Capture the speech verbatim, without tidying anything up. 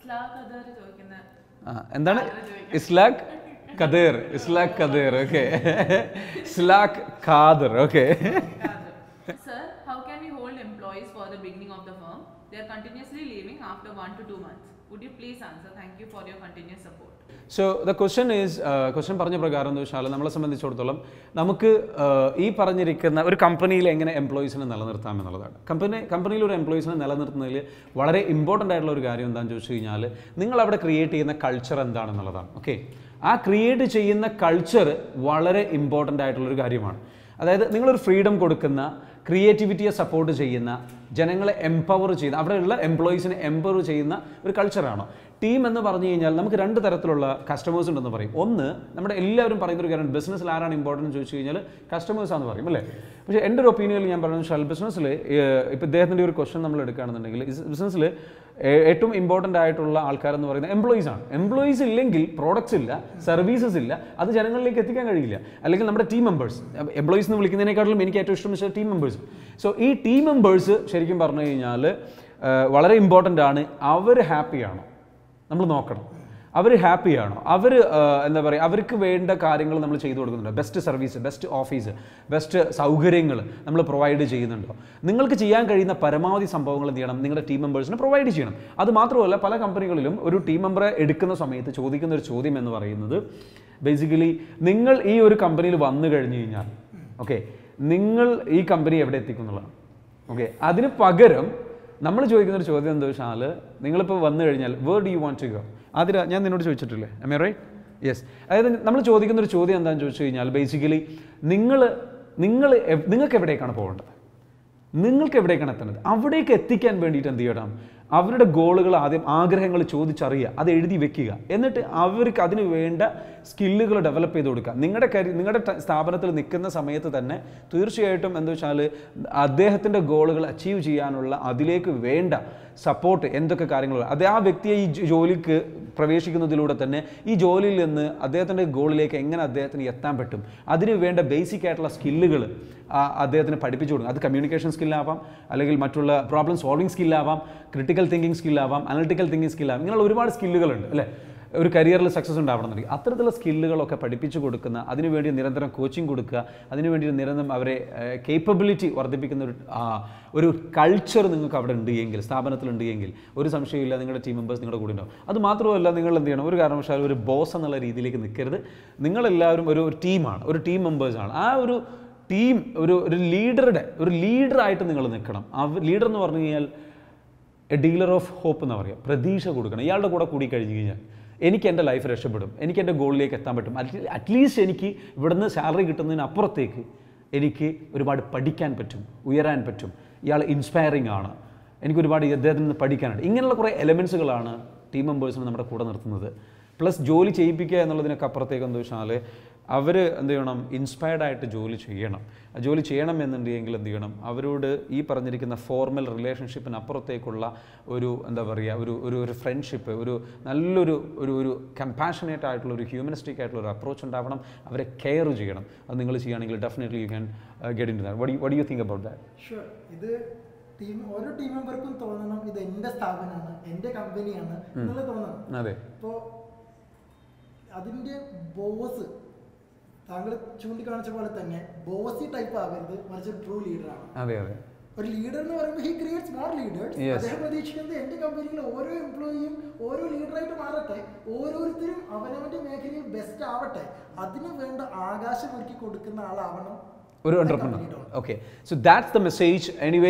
എന്താണ് ഇസ്ലാഖ് Khader Islakh Khader okay Islakh Khader okay Sir, how can we hold employees for the beginning of the firm? They are continuously leaving after one to two months. Would you please answer? Thank you for your continuous support. So the question is question പറഞ്ഞ പ്രകാരം എന്ന് വെച്ചാൽ നമ്മളെ സംബന്ധിച്ചിടത്തോളം നമുക്ക് ഈ പറഞ്ഞിരിക്കുന്ന ഒരു കമ്പനിയിൽ എങ്ങനെ എംപ്ലോയീസിനെ നിലനിർത്താം എന്നുള്ളതാണ്. കമ്പനി കമ്പനിയിൽ ഒരു എംപ്ലോയീസിനെ നിലനിർത്തുന്നതിൽ വളരെ ഇമ്പോർട്ടൻ്റ് ആയിട്ടുള്ള ഒരു കാര്യം എന്താണെന്ന് ചോദിച്ചു കഴിഞ്ഞാൽ നിങ്ങൾ അവിടെ ക്രിയേറ്റ് ചെയ്യുന്ന കൾച്ചർ എന്താണെന്നുള്ളതാണ്. ഓക്കെ, ആ ക്രിയേറ്റ് ചെയ്യുന്ന കൾച്ചർ വളരെ ഇമ്പോർട്ടൻ്റ് ആയിട്ടുള്ളൊരു കാര്യമാണ്. അതായത് നിങ്ങളൊരു ഫ്രീഡം കൊടുക്കുന്ന, ക്രിയേറ്റിവിറ്റിയെ സപ്പോർട്ട് ചെയ്യുന്ന, ജനങ്ങളെ എംപവർ ചെയ്യുന്ന, അവിടെയുള്ള എംപ്ലോയീസിനെ എംപവർ ചെയ്യുന്ന ഒരു കൾച്ചറാണോ. ടീം എന്ന് പറഞ്ഞു കഴിഞ്ഞാൽ നമുക്ക് രണ്ട് തരത്തിലുള്ള കസ്റ്റമേഴ്സ് ഉണ്ടെന്ന് പറയും. ഒന്ന്, നമ്മുടെ എല്ലാവരും പറയുന്ന ഒരു കാര്യം, ബിസിനസ്സിൽ ആരാണ് ഇമ്പോർട്ടൻറ്റ് ചോദിച്ചു കഴിഞ്ഞാൽ കസ്റ്റമേഴ്സാണെന്ന് പറയും അല്ലേ. പക്ഷേ എൻ്റെ ഒരു ഒപ്പീനിയനിൽ ഞാൻ പറയുന്നത് വെച്ചാൽ ബിസിനസ്സിൽ ഇപ്പോൾ ഇദ്ദേഹത്തിൻ്റെ ഒരു ക്വസ്റ്റൻ നമ്മൾ എടുക്കുകയാണെന്നുണ്ടെങ്കിൽ ബിസിനസ്സിൽ ഏറ്റവും ഇമ്പോർട്ടൻ്റ് ആയിട്ടുള്ള ആൾക്കാരെന്ന് പറയുന്നത് എംപ്ലോയീസ് ആണ്. എംപ്ലോയീസ് ഇല്ലെങ്കിൽ പ്രോഡക്റ്റ്സ് ഇല്ല, സർവീസസ് ഇല്ല, അത് ജനങ്ങളിലേക്ക് എത്തിക്കാൻ കഴിയില്ല. അല്ലെങ്കിൽ നമ്മുടെ ടീം മെമ്പേഴ്സ്, എംപ്ലോയീസ് എന്ന് വിളിക്കുന്നതിനേക്കാളും എനിക്ക് ഏറ്റവും ഇഷ്ടം വെച്ചാൽ ടീം മെമ്പേഴ്സ്. സോ ഈ ടീം മെമ്പേഴ്സ് ശരിക്കും പറഞ്ഞു കഴിഞ്ഞാൽ വളരെ ഇമ്പോർട്ടൻ്റ് ആണ്. അവർ ഹാപ്പിയാണോ നമ്മൾ നോക്കണം. അവർ ഹാപ്പിയാണോ, അവർ എന്താ പറയുക, അവർക്ക് വേണ്ട കാര്യങ്ങൾ നമ്മൾ ചെയ്തു കൊടുക്കുന്നുണ്ടോ, best service, best office, best സൗകര്യങ്ങൾ നമ്മൾ പ്രൊവൈഡ് ചെയ്യുന്നുണ്ടോ. നിങ്ങൾക്ക് ചെയ്യാൻ കഴിയുന്ന പരമാവധി സംഭവങ്ങൾ എന്ത് ചെയ്യണം, നിങ്ങളുടെ ടീം മെമ്പേഴ്സിന് പ്രൊവൈഡ് ചെയ്യണം. അത് മാത്രമല്ല, പല കമ്പനികളിലും ഒരു ടീം മെമ്പറെ എടുക്കുന്ന സമയത്ത് ചോദിക്കുന്ന ഒരു ചോദ്യം എന്ന് പറയുന്നത് ബേസിക്കലി നിങ്ങൾ ഈ ഒരു കമ്പനിയിൽ വന്നു കഴിഞ്ഞു കഴിഞ്ഞാൽ ഓക്കെ നിങ്ങൾ ഈ കമ്പനി എവിടെ എത്തിക്കും എന്നുള്ളതാണ്. ഓക്കെ, അതിന് പകരം നമ്മൾ ചോദിക്കുന്നൊരു ചോദ്യം എന്താ വെച്ചാൽ നിങ്ങളിപ്പോൾ വന്നു കഴിഞ്ഞാൽ where do you want to go. അതിന് ഞാൻ നിന്നോട് ചോദിച്ചിട്ടില്ലേ, ഐ മീൻ റൈറ്റ്? യെസ്. അതായത് നമ്മൾ ചോദിക്കുന്നൊരു ചോദ്യം എന്താണെന്ന് ചോദിച്ചു കഴിഞ്ഞാൽ ബേസിക്കലി നിങ്ങൾ നിങ്ങൾ നിങ്ങൾക്ക് എവിടേക്കാണ് പോകേണ്ടത്, നിങ്ങൾക്ക് എവിടേക്കാണ് എത്തേണ്ടത്, അവിടേക്ക് എത്തിക്കാൻ വേണ്ടിയിട്ട് എന്ത് ചെയ്യണം, അവരുടെ ഗോളുകൾ ആദ്യം, ആഗ്രഹങ്ങൾ ചോദിച്ചറിയുക, അത് എഴുതി വെക്കുക. എന്നിട്ട് അവർക്ക് അതിന് വേണ്ട സ്കില്ലുകൾ ഡെവലപ്പ് ചെയ്ത് കൊടുക്കുക. നിങ്ങളുടെ കരി നിങ്ങളുടെ സ്ഥാപനത്തിൽ നിൽക്കുന്ന സമയത്ത് തന്നെ തീർച്ചയായിട്ടും എന്താ വെച്ചാൽ അദ്ദേഹത്തിൻ്റെ ഗോളുകൾ അച്ചീവ് ചെയ്യാനുള്ള അതിലേക്ക് വേണ്ട സപ്പോർട്ട് എന്തൊക്കെ കാര്യങ്ങൾ, അത് ആ വ്യക്തിയെ ഈ ജോലിക്ക് പ്രവേശിക്കുന്നതിലൂടെ തന്നെ ഈ ജോലിയിൽ നിന്ന് അദ്ദേഹത്തിൻ്റെ ഗോളിലേക്ക് എങ്ങനെ അദ്ദേഹത്തിന് എത്താൻ പറ്റും, അതിന് വേണ്ട ബേസിക് ആയിട്ടുള്ള സ്കില്ലുകൾ അദ്ദേഹത്തിന് പഠിപ്പിച്ചു കൊടുക്കും. അത് കമ്മ്യൂണിക്കേഷൻ സ്കില്ലാവാം, അല്ലെങ്കിൽ മറ്റുള്ള പ്രോബ്ലം സോൾവിങ് സ്കില്ലാവാം, ക്രിട്ടിക്കൽ തിങ്കിങ് സ്കില്ലാവാം, അനലിറ്റിക്കൽ തിങ്കിങ് സ്കില്ലാവാം. ഇങ്ങനെയുള്ള ഒരുപാട് സ്കില്ലുകളുണ്ട് അല്ലേ ഒരു കരിയറിൽ സക്സസ് ഉണ്ടാവണമെന്നുണ്ടെങ്കിൽ. അത്തരത്തിലുള്ള സ്കില്ലുകളൊക്കെ പഠിപ്പിച്ചു കൊടുക്കുന്ന, അതിനുവേണ്ടി നിരന്തരം കോച്ചിങ് കൊടുക്കുക, അതിനുവേണ്ടി നിരന്തരം അവരെ കേപ്പബിലിറ്റി വർദ്ധിപ്പിക്കുന്ന ഒരു ഒരു കൾച്ചർ നിങ്ങൾക്ക് അവിടെ ഉണ്ട് എങ്കിൽ, സ്ഥാപനത്തിലുണ്ട് എങ്കിൽ ഒരു സംശയമില്ല നിങ്ങളുടെ ടീം മെമ്പേഴ്സ് നിങ്ങളുടെ കൂടെ ഉണ്ടാവും. അത് മാത്രമല്ല, നിങ്ങൾ എന്ത് ചെയ്യണം, ഒരു കാരണവശാലും ഒരു ബോസ് എന്നുള്ള രീതിയിലേക്ക് നിൽക്കരുത്. നിങ്ങളെല്ലാവരും ഒരു ഒരു ടീമാണ്, ഒരു ടീം മെമ്പേഴ്സാണ്. ആ ഒരു ടീം ഒരു ഒരു ലീഡറുടെ ഒരു ലീഡറായിട്ട് നിങ്ങൾ നിൽക്കണം. ആ ലീഡർ എന്ന് പറഞ്ഞു കഴിഞ്ഞാൽ എ ഡീലർ ഓഫ് ഹോപ്പ് എന്ന് പറയുക, പ്രതീക്ഷ കൊടുക്കണം. ഇയാളുടെ കൂടെ കൂടി കഴിഞ്ഞ് കഴിഞ്ഞാൽ എനിക്ക് എൻ്റെ ലൈഫ് രക്ഷപ്പെടും, എനിക്ക് എൻ്റെ ഗോളിലേക്ക് എത്താൻ പറ്റും, അറ്റ്ലീസ്റ്റ് എനിക്ക് ഇവിടുന്ന് സാലറി കിട്ടുന്നതിനപ്പുറത്തേക്ക് എനിക്ക് ഒരുപാട് പഠിക്കാൻ പറ്റും, ഉയരാൻ പറ്റും, ഇയാൾ ഇൻസ്പയറിംഗ് ആണ്, എനിക്ക് ഒരുപാട് അദ്ദേഹത്തിൽ നിന്ന് പഠിക്കാനുണ്ട്. ഇങ്ങനെയുള്ള കുറേ എലമെൻസുകളാണ് ടീം മെമ്പേഴ്സിനെ നമ്മുടെ കൂടെ നിർത്തുന്നത്. പ്ലസ് ജോലി ചെയ്യിപ്പിക്കുക എന്നുള്ളതിനൊക്കെ അപ്പുറത്തേക്ക് എന്താ വെച്ചാൽ അവർ എന്ത് ചെയ്യണം, ഇൻസ്പയർഡ് ആയിട്ട് ജോലി ചെയ്യണം. ജോലി ചെയ്യണം എന്നുണ്ടെങ്കിൽ എന്ത് ചെയ്യണം, അവരോട് ഈ പറഞ്ഞിരിക്കുന്ന ഫോർമൽ റിലേഷൻഷിപ്പിന് അപ്പുറത്തേക്കുള്ള ഒരു എന്താ പറയുക ഒരു ഒരു ഒരു ഫ്രണ്ട്ഷിപ്പ്, ഒരു നല്ലൊരു ഒരു ഒരു കമ്പാഷനേറ്റ് ആയിട്ടുള്ള ഒരു ഹ്യൂമനിസ്റ്റിക് ആയിട്ടുള്ള ഒരു അപ്രോച്ച് ഉണ്ടാവണം. അവരെ കെയർ ചെയ്യണം. അത് നിങ്ങൾ ചെയ്യുകയാണെങ്കിൽ definitely you can get in to that. What do you think about that? Sure. ഇത് ടീം ഓരോ ടീം മെമ്പർക്കും തോന്നണം ഇത് എൻ്റെ സ്ഥാപനമാണ്, എൻ്റെ കമ്പനിയാണ് എന്നുള്ളത് തോന്നണം. അതെ. ഇപ്പോൾ അതിൻ്റെ ബോസ് താങ്കൾ ചൂണ്ടിക്കാണിച്ച പോലെ തന്നെ ബോസി ടൈപ്പ് ആകരുത്, മറിച്ച് ട്രൂ ലീഡറാണ്. അതെ അതെ. ഒരു ലീഡർ എന്ന് പറയുമ്പോൾ ഹി ക്രിയേറ്റ്സ് മോർ ലീഡേഴ്സ്. അദ്ദേഹം പ്രതീക്ഷിക്കുന്നത് എൻ്റെ കമ്പനിയിൽ ഓരോ എംപ്ലോയിയും ഓരോ ലീഡറായിട്ട് മാറട്ടെ, ഓരോരുത്തരും അവനവൻ്റെ മേഖലയിൽ ബെസ്റ്റ് ആവട്ടെ, അതിന് വേണ്ട ആകാശം ഒരുക്കി കൊടുക്കുന്ന ആളാവണം ഒരു എന്റർപ്രനർ. Okay, so that's the message anyway.